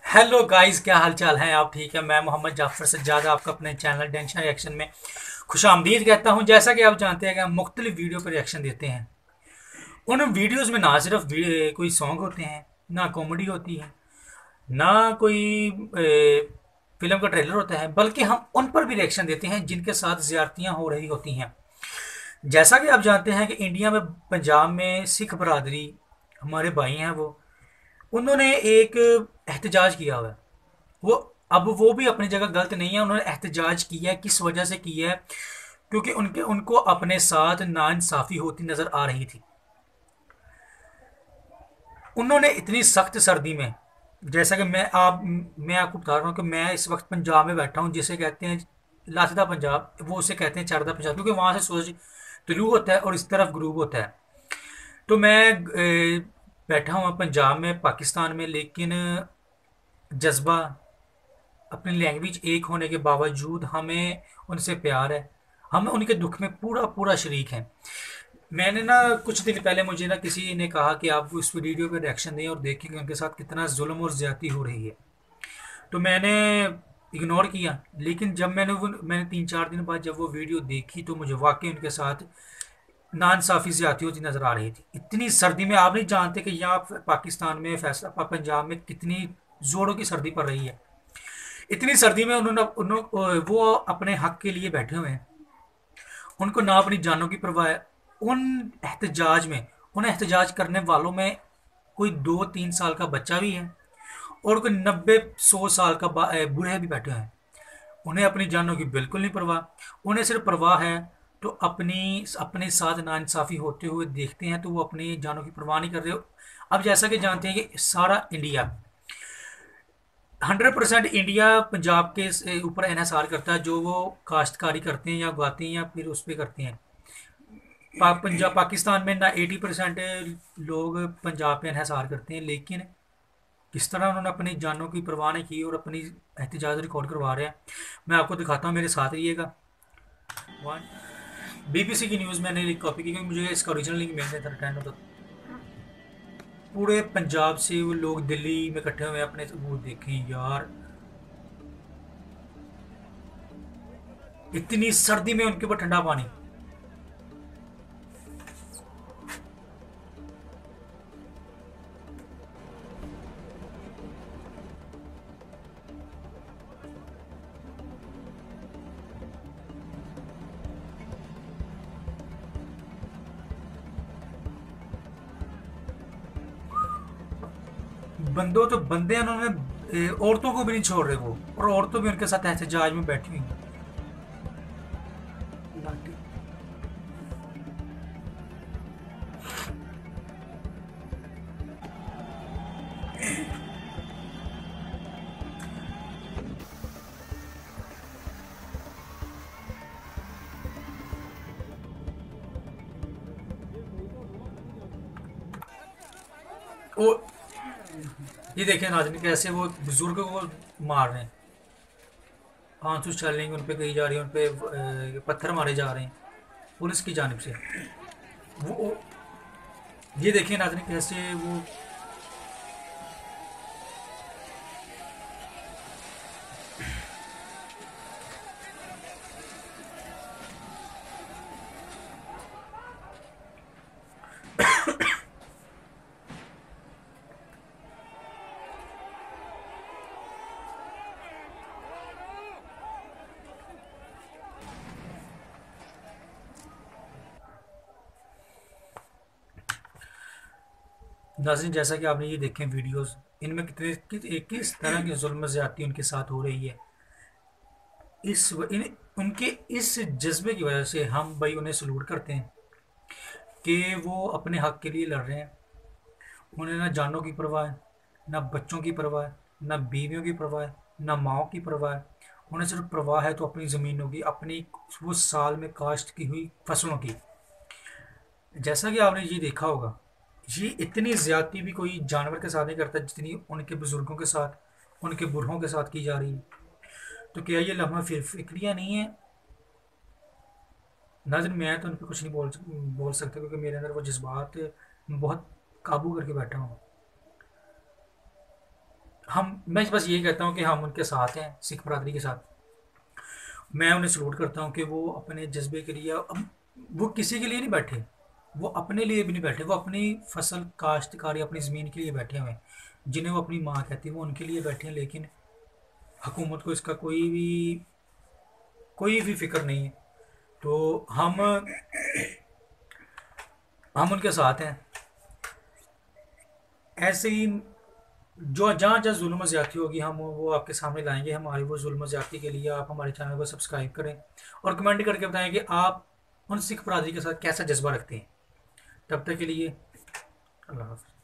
Hello guys, क्या हाल चाल है? आप ठीक है? मैं मोहम्मद जाफर सज्जाद आपका अपने चैनल टेंशन रिएक्शन में खुशामदीद कहता हूं। जैसा कि आप जानते हैं कि हम मुख्तलिफ वीडियो पर रिएक्शन देते हैं। उन वीडियोस में ना सिर्फ कोई सॉन्ग होते हैं, ना कॉमेडी होती है, ना कोई फिल्म का ट्रेलर होता है, बल्कि हम उन पर भी रिएक्शन देते हैं जिनके साथ ज्यादतियाँ हो रही होती हैं। जैसा कि आप जानते हैं कि इंडिया में पंजाब में सिख बरादरी हमारे भाई हैं, उन्होंने एक एहतजाज किया हुआ है। वो अब वो भी अपनी जगह गलत नहीं है। उन्होंने एहतजाज किया है, किस वजह से किया है? क्योंकि उनके उनको अपने साथ नाइंसाफ़ी होती नज़र आ रही थी। उन्होंने इतनी सख्त सर्दी में, जैसा कि मैं आपको बता रहा हूँ कि मैं इस वक्त पंजाब में बैठा हूँ, जिसे कहते हैं लाचदा पंजाब, वो उसे कहते हैं चरदा पंजाब, क्योंकि वहाँ से सूरज तुलू होता है और इस तरफ गुरूब होता है। तो मैं बैठा हूँ पंजाब में, पाकिस्तान में, लेकिन जज्बा, अपनी लैंग्वेज एक होने के बावजूद हमें उनसे प्यार है। हम उनके दुख में पूरा पूरा शरीक हैं। मैंने ना कुछ दिन पहले मुझे ना किसी ने कहा कि आप उस वीडियो पे रिएक्शन दें और देखें कि उनके साथ कितना जुल्म और ज्यादती हो रही है। तो मैंने इग्नोर किया, लेकिन जब मैंने 3-4 दिन बाद जब वो वीडियो देखी तो मुझे वाकई उनके साथ नाइंसाफ़ी ज्यादती होती नज़र आ रही थी। इतनी सर्दी में आप नहीं जानते कि यहाँ पाकिस्तान में फैसला पंजाब में कितनी ज़ोरों की सर्दी पड़ रही है। इतनी सर्दी में वो अपने हक के लिए बैठे हुए हैं। उनको ना अपनी जानों की परवाह है। उन एहतजाज में, उन एहतजाज करने वालों में कोई 2-3 साल का बच्चा भी है और कोई 90-100 साल का बूढ़े भी बैठे हैं। उन्हें अपनी जानों की बिल्कुल नहीं परवाह। उन्हें सिर्फ परवाह है तो अपने साथ नाइंसाफ़ी होते हुए देखते हैं, तो वो अपनी जानों की परवाह नहीं कर रहे। अब जैसा कि जानते हैं कि सारा इंडिया, 100% इंडिया पंजाब के ऊपर इन्हसार करता है, जो वो काश्तकारी करते हैं या उगाते हैं या फिर उस पर करते हैं। पंजाब पाकिस्तान में ना 80% लोग पंजाब पे इन्हसार करते हैं, लेकिन किस तरह उन्होंने अपनी जानों की परवाह नहीं की और अपनी एहतजाज रिकॉर्ड करवा रहे हैं। मैं आपको दिखाता हूँ, मेरे साथ रहिएगा। वन बीबीसी की न्यूज़ मैंने कॉपी की क्योंकि मुझे इसका ओरिजिनल लिंक मिलने था टाइम होता। पूरे पंजाब से वो लोग दिल्ली में इकट्ठे हुए अपने वो देखें यार, इतनी सर्दी में उनके ऊपर ठंडा पानी। बंदों तो बंदे हैं, उन्होंने औरतों को भी नहीं छोड़ रहे वो, और औरतों भी उनके साथ एहतजाज में बैठी हुई हैं। लाठी। वो ये देखें नाज़रीन, कैसे वो बुजुर्ग को मार रहे हैं। आंसू छलनी उन पे कही जा रही है, उन पे पत्थर मारे जा रहे हैं पुलिस की जानिब से। वो ये देखें नाज़रीन, कैसे वो नाज़रीन, जैसा कि आपने ये देखें वीडियोस, इनमें किस तरह की जुल्म ज़्यादती उनके साथ हो रही है। उनके इस जज्बे की वजह से हम भाई उन्हें सलूट करते हैं कि वो अपने हक के लिए लड़ रहे हैं। उन्हें ना जानों की परवाह है, ना बच्चों की परवाह है, ना बीवियों की परवाह है, ना माओ की परवाह है। उन्हें सिर्फ परवाह है तो अपनी ज़मीनों की, अपनी वो साल में काश्त की हुई फसलों की। जैसा कि आपने ये देखा होगा, ये इतनी ज़्यादती भी कोई जानवर के साथ नहीं करता जितनी उनके बुज़ुर्गों के साथ, उनके बूढ़ों के साथ की जा रही है। तो क्या ये लम्हा फिर फिक्रिया नहीं है? नाज़रीन, मैं तो उन पर कुछ नहीं बोल सकता, क्योंकि मेरे अंदर वो जज्बात बहुत काबू करके बैठा हूँ। मैं बस यही कहता हूँ कि हम उनके साथ हैं, सिख बरादरी के साथ। मैं उन्हें सलूट करता हूँ कि वो अपने जज्बे के लिए, अब वो किसी के लिए नहीं बैठे, वो अपने लिए भी नहीं बैठे, वो अपनी फसल काश्तकारी अपनी ज़मीन के लिए बैठे हुए हैं, जिन्हें वो अपनी माँ कहती है, वो उनके लिए बैठे हैं। लेकिन हुकूमत को इसका कोई भी फिक्र नहीं है। तो हम उनके साथ हैं। ऐसे ही जो जहाँ जहाँ जुल्म ज़्यादती होगी हम वो आपके सामने लाएंगे। हमारी वो जुल्म ज़्यादती के लिए आप हमारे चैनल को सब्सक्राइब करें और कमेंट करके बताएं कि आप उन सिख बरादरी के साथ कैसा जज्बा रखते हैं। तब तक के लिए अल्लाह हाफ़िज़।